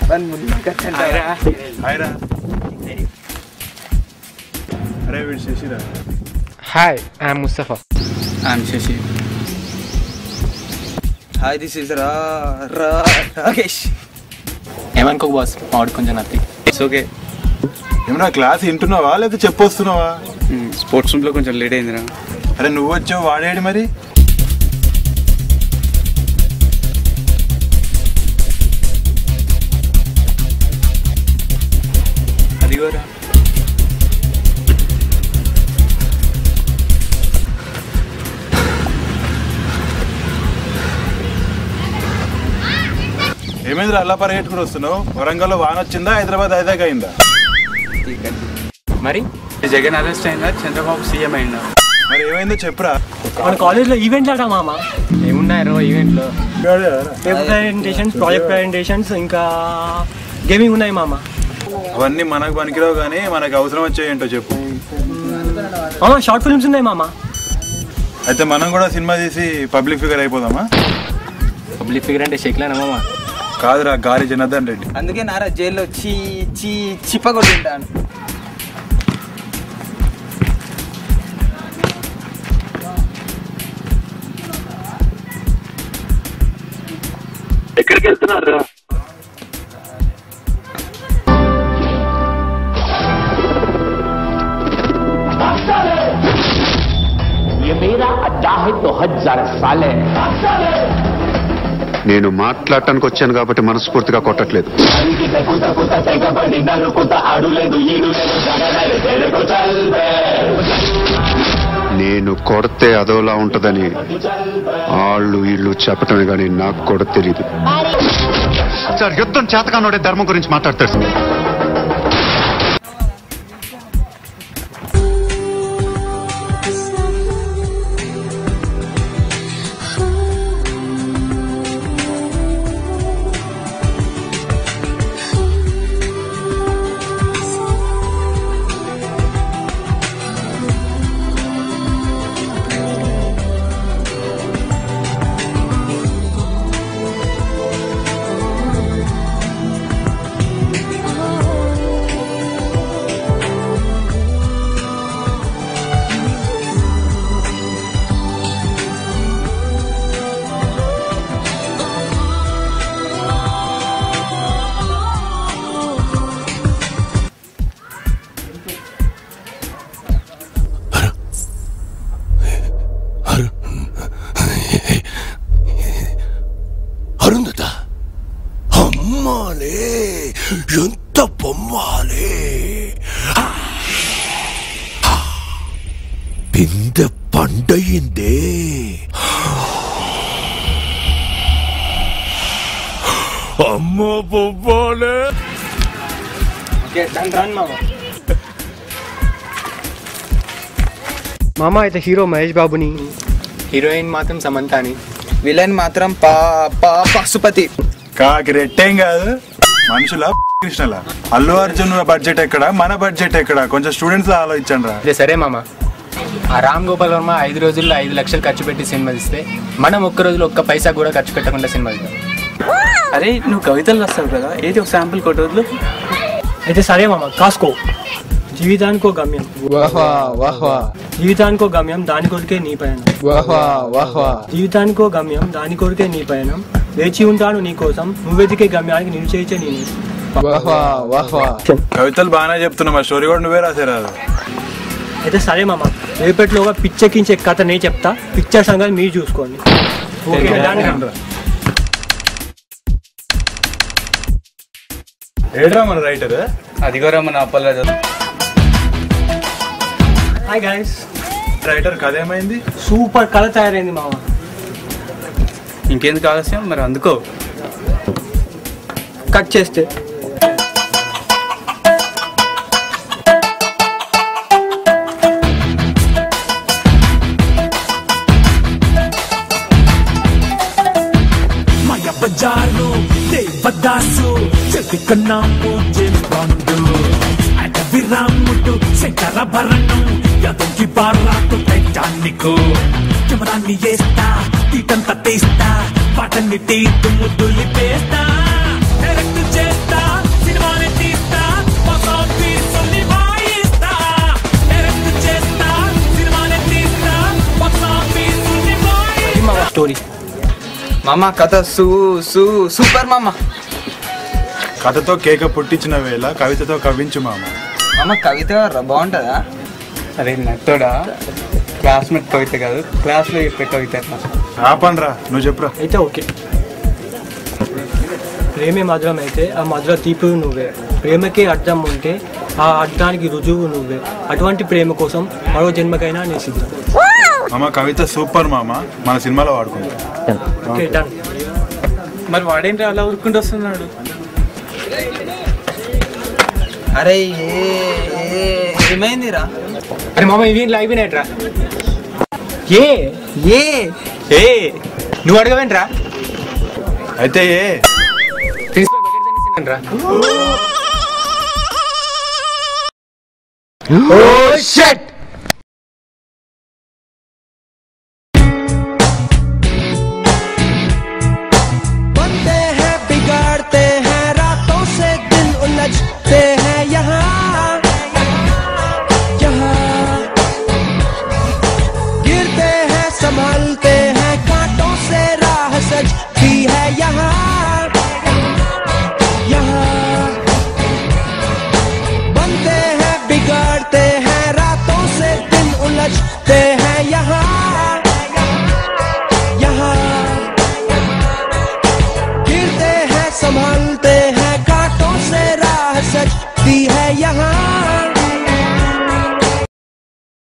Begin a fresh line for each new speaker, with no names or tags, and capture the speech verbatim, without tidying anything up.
అరే వీడు శశిరా.
Hi, I'm Mustafa.
I'm Shashi. Hi, this is రా రా రాకేష్.
ఏమనుకో బాస్, మావాడు కొంచెం నత్తి.
It's okay.
ఏమన్నా క్లాస్ వింటున్నావా లేదా చెప్పొస్తున్నావా?
స్పోర్ట్స్ రూమ్లో కొంచెం లేట్ అయిందిరా.
అరే నువ్వు వచ్చావు, వాడేడు మరి?
అదిగోరా.
ఏమైందిరా అలా పరిగెట్టుకుని వస్తున్నావు? వరంగల్లో వాన వచ్చిందా, హైదరాబాద్ ఐదాక అయిందా?
మరి
జగన్ అరెస్ట్ అయిందా, చంద్రబాబు సీఎం అయిందా?
మరి ఏమైందో చెప్పురా.
మన కాలేజ్లో ఈవెంట్లు అట మామ.
ఏమున్నాయో ఈవెంట్లో?
పేపర్ ప్రజెంటేషన్స్, ప్రాజెక్ట్ ప్రజెంటేషన్స్, ఇంకా గేమింగ్ ఉన్నాయి మామ.
అవన్నీ మనకు పనికిరావు కానీ మనకు అవసరం వచ్చాయేంటో చెప్పు.
షార్ట్ ఫిల్మ్స్ ఉన్నాయి మామ.
అయితే మనం కూడా సినిమా తీసి పబ్లిక్ ఫిగర్ అయిపోదామా?
పబ్లిక్ ఫిగర్ అంటే షెక్లేనా మామ?
కాదురా, గాలి జనార్దన్ రెడ్డి.
అందుకే నారా జైల్లో చీ చీ చిప్పగొట్టింటాను.
ఎక్కడికి వెళ్తున్నారా?
నేను మాట్లాడటానికి వచ్చాను కాబట్టి మనస్ఫూర్తిగా కొట్టట్లేదు. నేను కొడితే అదోలా ఉంటదని వాళ్ళు వీళ్ళు చెప్పటమే కానీ నాకు కూడా తెలియదు. సార్, యుద్ధం చేతకానోడే ధర్మం గురించి మాట్లాడతారు.
అరుంధత, అమ్మాలే ఎంత పొమ్మాలే. పిందె పండయిందే. అమ్మ పొమ్మాలే.
మామ అయితే హీరో మహేష్ బాబుని,
హీరోయిన్ మాత్రం సమంతాని,
విలన్ మాత్రం పా పా పశుపతి.
కాకి రెట్టేం కాదు, మనుషుల కృష్ణల. అల్లు అర్జున్ బడ్జెట్ ఎక్కడ, మన బడ్జెట్ ఎక్కడ? కొంచెం స్టూడెంట్స్ ఆలోచించండి రా.
అదే సరే మామ, ఆ రామ్ గోపాల్ వర్మ ఐదు రోజుల్లో ఐదు లక్షలు ఖర్చు పెట్టి సినిమా తీస్తే మనం ఒక్క రోజులో ఒక్క పైసా కూడా ఖర్చు పెట్టకుండా సినిమా తీద్దాం.
అరే నువ్వు కవితలు రాస్తావు కదా, ఏది ఒక శాంపుల్ కొట్టు వదులు.
అయితే సరే మామ, కాసుకో. జీవితానికో గమ్యం, జీవితానికో గమ్యం, దాని కొరికే నీ పయనం. జీవితానికో గమ్యం, దాని కొరికే నీ పయనం. వేచి ఉంటాను నీ కోసం, నువ్వెతికే గమ్యానికి నేను చేయించే నేను.
కవితలు బాగానే చెప్తున్నా, మా స్టోరీ కూడా నువ్వే రాసేరాదు.
అయితే సరే మామ, రేపటిలోగా పిచ్చెక్కించే కథ నేను చెప్తా, పిక్చర్ సంగతి మీరు చూసుకోండి.
ఏడ్రా మన రైటర్?
అదిగోరా మన అప్పలరాజు.
Hi guys.
రైటర్ కథ ఏమైంది?
సూపర్ కథ తయారైంది మామ.
ఇంకేందుకు ఆలస్యం, మరి అందుకో.
కట్ చేస్తే
మాయ బజారు దేవదాసు జగన్నాము జేంబాండు అడవి రాముడు శంకరభరణం యాదవ్కి బారాతో టైటానిక్ కెమెరాన్ని వేస్తా తీటంతా తీస్తా పాటన్ని తీతు ముద్దులి పేస్తా డైరెక్ట్ చేస్తా
స్టోరీ.
మామ కథ సూ సూ సూపర్ మామ.
కథతో కేక పుట్టించిన వేళ కవితతో కవించు మామ.
మామ కవిత బాగుంటుందా?
అరే నత్తోడా, క్లాస్మేట్ కవిత కాదు, క్లాస్లో చెప్పే కవిత.
ఆపనరా, నువ్వు చెప్పురా.
అయితే ఓకే. ప్రేమే మధురం అయితే ఆ మధుర తీపి నువ్వే, ప్రేమకే అర్థం ఉంటే ఆ అర్థానికి రుజువు నువ్వే, అటువంటి ప్రేమ కోసం మరో జన్మకైనా నేను సిద్ధం.
మామ కవిత సూపర్ మామ, మన సినిమాలో వాడుకుంటాం.
Okay done.
మరి వాడేంటి అలా ఊరుకుంటూ వస్తున్నాడు?
అరే ఏమైందిరా?
అరే మామ ఇవి అయిపోయినట్రా. ఏ
ఏ
ఏ నువ్వు అడగవేంట్రా?
అయితే ఏ
ప్రిన్సిపల్ బకెట్ తినేసిండ్రా.
Oh shit!
बनते हैं बिगाड़ते हैं रातों से दिन उलझते हैं यहाँ यहाँ गिरते हैं संभलते हैं कांटों से राह सजती है यहाँ यहाँ बनते हैं बिगाड़ते हैं रातों से दिन उलझते हैं यहाँ यहाँ गिरते हैं संभलते हैं कांटों से राह सजती है यहाँ